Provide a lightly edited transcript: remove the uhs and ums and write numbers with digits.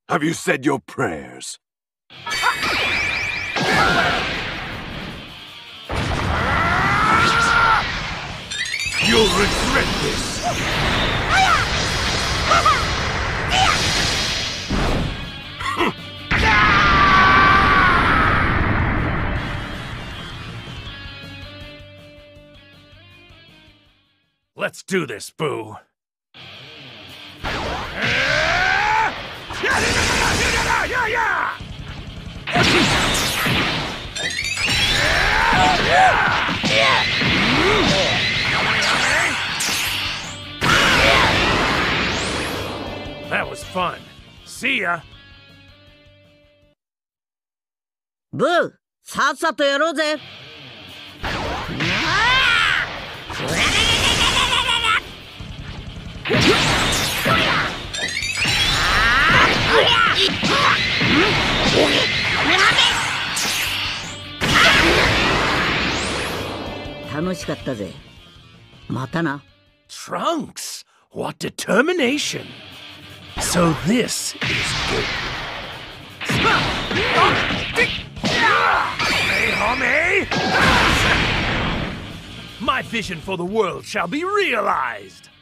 Have you said your prayers? You'll regret this! Let's do this, Boo. That was fun. See ya. ブー、さっさとやろうぜ。楽しかったぜ。またな。 Trunks, what determination! So this is good. My vision for the world shall be realized!